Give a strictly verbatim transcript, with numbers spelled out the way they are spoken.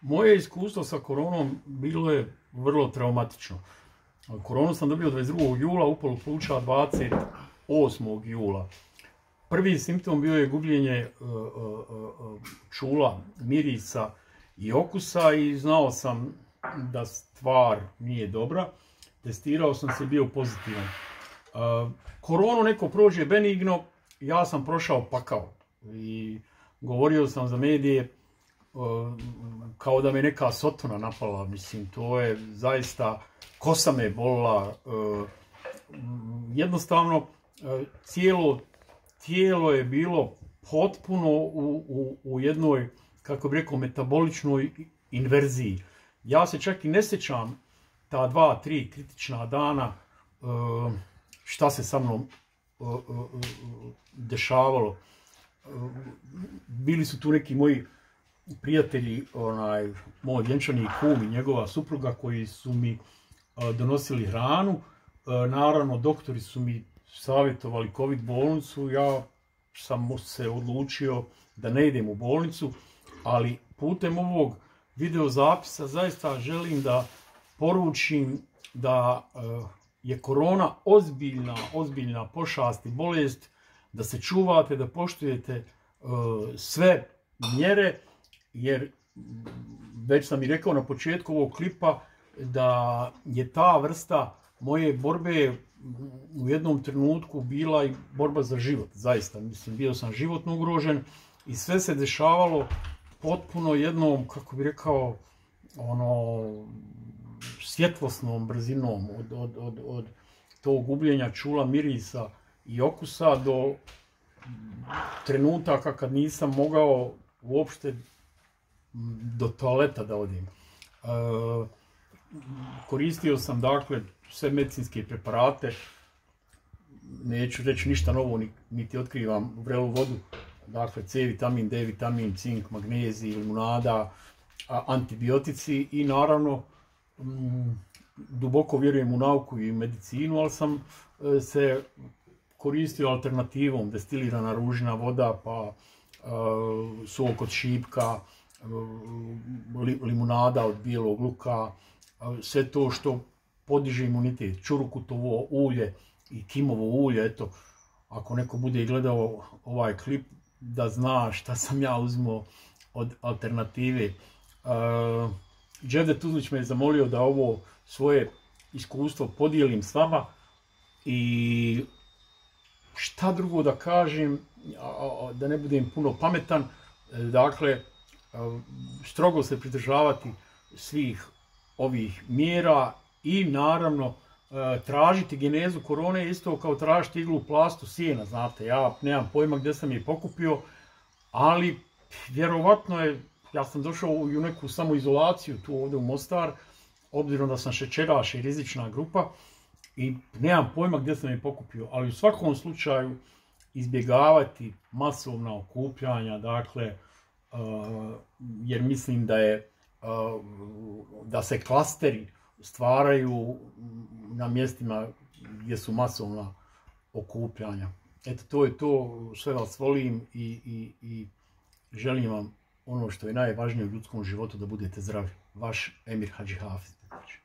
Moje iskustvo sa koronom bilo je vrlo traumatično. Koronu sam dobio dvadeset drugog jula, upalo pluća dvadeset osmog jula. Prvi simptom bio je gubljenje uh, uh, uh, čula, mirisa i okusa i znao sam da stvar nije dobra. Testirao sam se, bio pozitivan. Uh, koronu neko prođe benigno, ja sam prošao pakao. I govorio sam za medije uh, kao da me neka sotona napala. Mislim, to je zaista, kosa me bolila. Uh, jednostavno, uh, cijelo tijelo je bilo potpuno u, u, u jednoj, kako bih rekao, metaboličnoj inverziji. Ja se čak i ne sjećam ta dva, tri kritična dana uh, šta se sa mnom uh, uh, dešavalo. Uh, bili su tu neki moji prijatelji, onaj, moj vjenčani kum i njegova supruga koji su mi uh, donosili hranu. Uh, naravno, doktori su mi savjetovali COVID bolnicu, ja sam se odlučio da ne idem u bolnicu, ali putem ovog video zapisa zaista želim da poručim da uh, je korona ozbiljna, ozbiljna pošast i bolest, da se čuvate, da poštujete uh, sve mjere, jer već sam i rekao na početku ovog klipa da je ta vrsta moje borbe u jednom trenutku bila i borba za život, zaista. Mislim, bio sam životno ugrožen i sve se dešavalo potpuno jednom, kako bih rekao, ono, svjetlosnom brzinom od, od, od, od tog gubljenja čula, mirisa i okusa do trenutaka kad nisam mogao uopšte do toaleta da odim. E, koristio sam, dakle, sve medicinske preparate, neću reći ništa novo, niti otkrivam vrelu vodu, dakle C vitamin, D vitamin, cink, magnezij, limunada, antibiotici i naravno m, duboko vjerujem u nauku i medicinu, ali sam e, se koristio alternativom, destilirana ružna voda, pa e, sok od šipka, e, li, limunada od bijelog luka, e, sve to što podiže imunitet, čurukutovo ulje i kimovo ulje, eto, ako neko bude gledao ovaj klip, da zna šta sam ja uzmao od alternative. Uh, Đevdet Tuzlić me je zamolio da ovo svoje iskustvo podijelim s vama i šta drugo da kažem, da ne budem puno pametan, dakle, strogo se pridržavati svih ovih mjera i naravno tražiti genezu korone isto kao tražiti iglu plastu sijena, znate, ja nemam pojma gdje sam je pokupio, ali vjerovatno je, ja sam došao u neku samoizolaciju tu ovdje u Mostar, obzirom da sam šećeraš i rizična grupa i nemam pojma gdje sam je pokupio, ali u svakom slučaju izbjegavati masovna okupljanja, dakle, uh, jer mislim da je uh, da se klasteri stvaraju na mjestima gdje su masovna okupljanja. Eto, to je to, sve vas volim i, i, i želim vam ono što je najvažnije u ljudskom životu, da budete zdravi. Vaš Emir Hadži Hafiz.